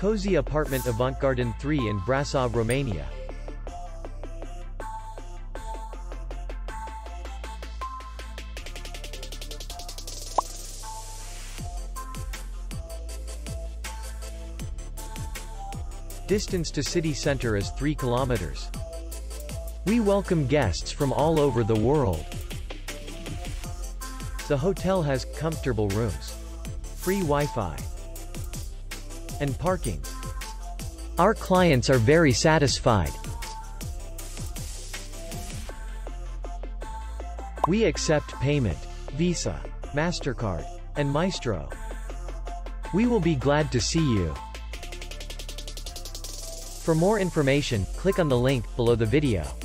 Cozy Apartment Avantgarden 3 in Brasov, Romania. Distance to city center is 3 kilometers. We welcome guests from all over the world. The hotel has comfortable rooms, free Wi-Fi, and parking. Our clients are very satisfied. We accept payment, Visa, MasterCard, and Maestro. We will be glad to see you. For more information, click on the link below the video.